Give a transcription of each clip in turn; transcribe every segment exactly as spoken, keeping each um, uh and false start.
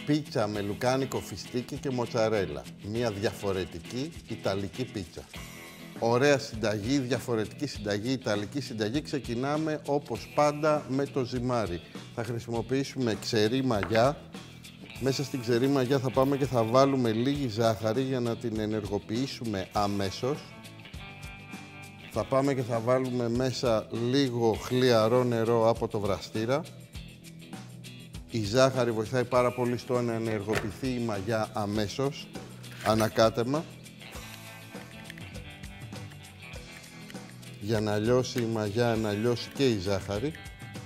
πίτσα με λουκάνικο φιστίκι και μοτσαρέλα. Μια διαφορετική ιταλική πίτσα. Ωραία συνταγή, διαφορετική συνταγή, ιταλική συνταγή. Ξεκινάμε όπως πάντα με το ζυμάρι. Θα χρησιμοποιήσουμε ξερή μαγιά. Μέσα στην ξερή μαγιά θα πάμε και θα βάλουμε λίγη ζάχαρη για να την ενεργοποιήσουμε αμέσως. Θα πάμε και θα βάλουμε μέσα λίγο χλιαρό νερό από το βραστήρα. Η ζάχαρη βοηθάει πάρα πολύ στο να ενεργοποιηθεί η μαγιά αμέσως, ανακάτεμα. Για να λιώσει η μαγιά, να λιώσει και η ζάχαρη.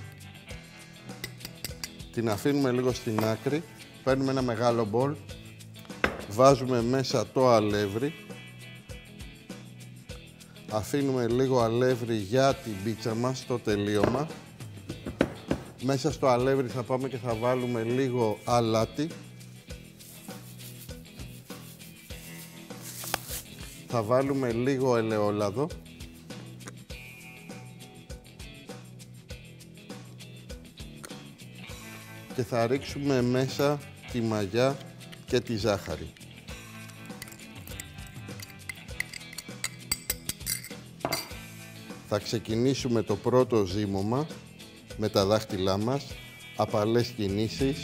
Την αφήνουμε λίγο στην άκρη. Παίρνουμε ένα μεγάλο μπολ. Βάζουμε μέσα το αλεύρι. Αφήνουμε λίγο αλεύρι για την πίτσα μας στο τελείωμα. Μέσα στο αλεύρι θα πάμε και θα βάλουμε λίγο αλάτι. Θα βάλουμε λίγο ελαιόλαδο. Και θα ρίξουμε μέσα τη μαγιά και τη ζάχαρη. Θα ξεκινήσουμε το πρώτο ζύμωμα με τα δάχτυλά μας, απαλές κινήσεις.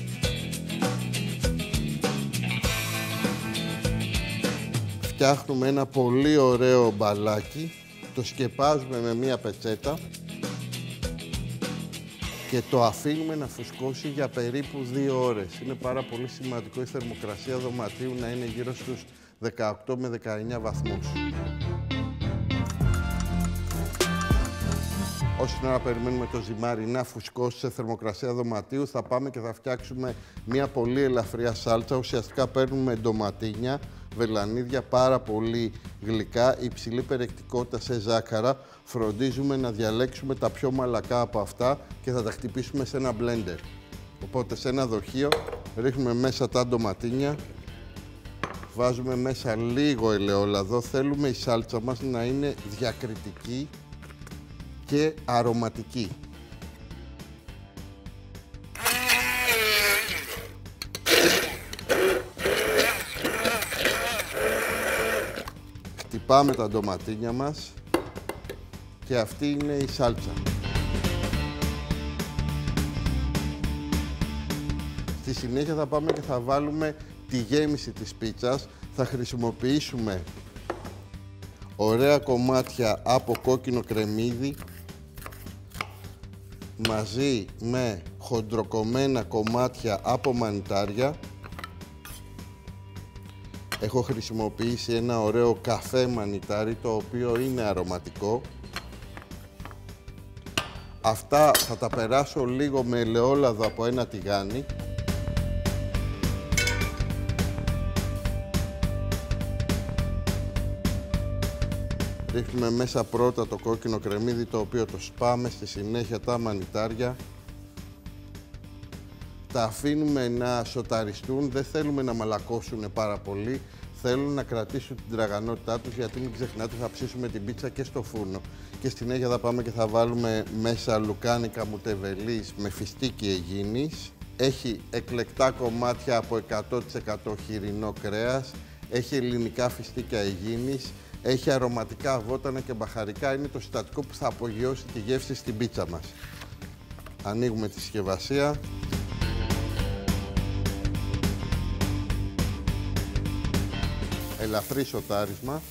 Φτιάχνουμε ένα πολύ ωραίο μπαλάκι, το σκεπάζουμε με μία πετσέτα και το αφήνουμε να φουσκώσει για περίπου δύο ώρες. Είναι πάρα πολύ σημαντικό η θερμοκρασία δωματίου να είναι γύρω στους δεκαοκτώ με δεκαεννιά βαθμούς. Όση ώρα περιμένουμε το ζυμάρι να φουσκώσει σε θερμοκρασία δωματίου, θα πάμε και θα φτιάξουμε μια πολύ ελαφριά σάλτσα. Ουσιαστικά παίρνουμε ντοματίνια, βελανίδια, πάρα πολύ γλυκά, υψηλή περιεκτικότητα σε ζάχαρα. Φροντίζουμε να διαλέξουμε τα πιο μαλακά από αυτά και θα τα χτυπήσουμε σε ένα μπλέντερ. Οπότε σε ένα δοχείο ρίχνουμε μέσα τα ντοματίνια, βάζουμε μέσα λίγο ελαιόλαδο. Θέλουμε η σάλτσα μας να είναι διακριτική και αρωματική. Χτυπάμε τα ντοματίνια μας και αυτή είναι η σάλτσα. Στη συνέχεια θα πάμε και θα βάλουμε τη γέμιση της πίτσας. Θα χρησιμοποιήσουμε ωραία κομμάτια από κόκκινο κρεμμύδι μαζί με χοντροκομμένα κομμάτια από μανιτάρια. Έχω χρησιμοποιήσει ένα ωραίο καφέ μανιτάρι, το οποίο είναι αρωματικό. Αυτά θα τα περάσω λίγο με ελαιόλαδο από ένα τηγάνι. Ρίχνουμε μέσα πρώτα το κόκκινο κρεμμύδι, το οποίο το σπάμε, στη συνέχεια τα μανιτάρια. Τα αφήνουμε να σοταριστούν, δεν θέλουμε να μαλακώσουν πάρα πολύ. Θέλουν να κρατήσουν την τραγανότητά τους, γιατί μην ξεχνάτε θα ψήσουμε την πίτσα και στο φούρνο. Και στη συνέχεια θα πάμε και θα βάλουμε μέσα λουκάνικα μουτεβελής με φιστίκι αιγίνης. Έχει εκλεκτά κομμάτια από εκατό τοις εκατό χοιρινό κρέας. Έχει ελληνικά φιστίκια αιγίνης. Έχει αρωματικά βότανα και μπαχαρικά. Είναι το συστατικό που θα απογειώσει τη γεύση στην πίτσα μας. Ανοίγουμε τη συσκευασία. Ελαφρύ σοτάρισμα.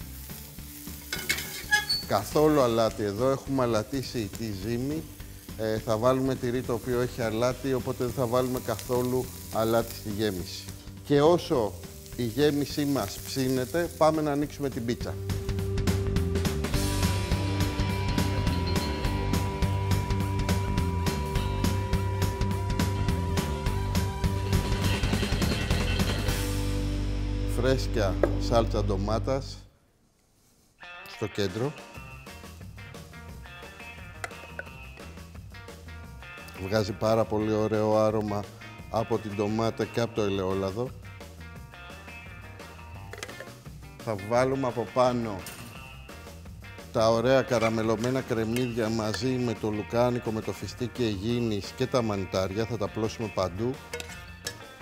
Καθόλου αλάτι εδώ. Έχουμε αλατίσει τη ζύμη. Ε, θα βάλουμε τυρί το οποίο έχει αλάτι, οπότε δεν θα βάλουμε καθόλου αλάτι στη γέμιση. Και όσο η γέμισή μας ψήνεται, πάμε να ανοίξουμε την πίτσα. Φρέσκια σάλτσα ντομάτας στο κέντρο. Βγάζει πάρα πολύ ωραίο άρωμα από την ντομάτα και από το ελαιόλαδο. Θα βάλουμε από πάνω τα ωραία καραμελωμένα κρεμμύδια μαζί με το λουκάνικο, με το φιστίκι αιγίνης και τα μανιτάρια. Θα τα πλώσουμε παντού.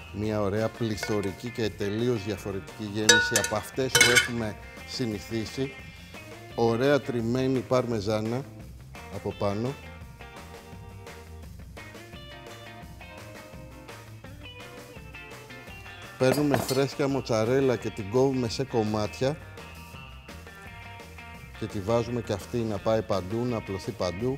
Μια ωραία πληθωρική και τελείως διαφορετική γέμιση από αυτές που έχουμε συνηθίσει. Ωραία τριμμένη παρμεζάνα από πάνω. Παίρνουμε φρέσκια μοτσαρέλα και την κόβουμε σε κομμάτια και τη βάζουμε και αυτή να πάει παντού, να απλωθεί παντού.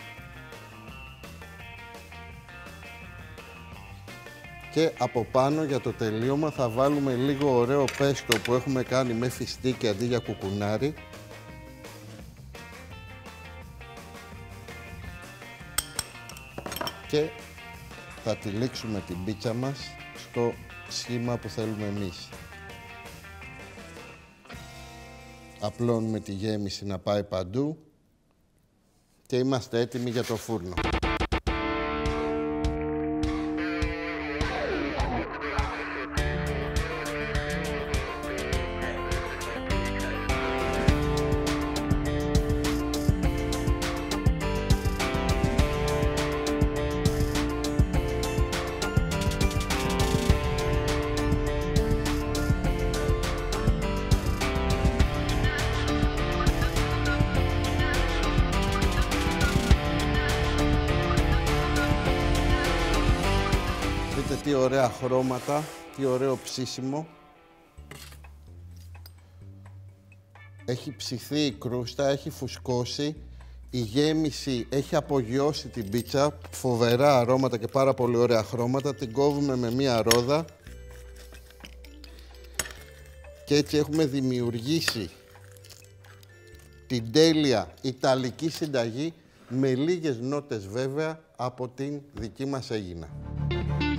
Και από πάνω για το τελείωμα θα βάλουμε λίγο ωραίο πέστο που έχουμε κάνει με φιστίκι αντί για κουκουνάρι. Και θα τυλίξουμε την πίτσα μας στο σχήμα που θέλουμε εμείς. Απλώνουμε τη γέμιση να πάει παντού και είμαστε έτοιμοι για το φούρνο. Δείτε τι ωραία χρώματα, τι ωραίο ψήσιμο. Έχει ψηθεί η κρούστα, έχει φουσκώσει. Η γέμιση έχει απογειώσει την πίτσα. Φοβερά αρώματα και πάρα πολύ ωραία χρώματα. Την κόβουμε με μία ρόδα. Και έτσι έχουμε δημιουργήσει την τέλεια ιταλική συνταγή με λίγες νότες βέβαια από την δική μας Αίγινα.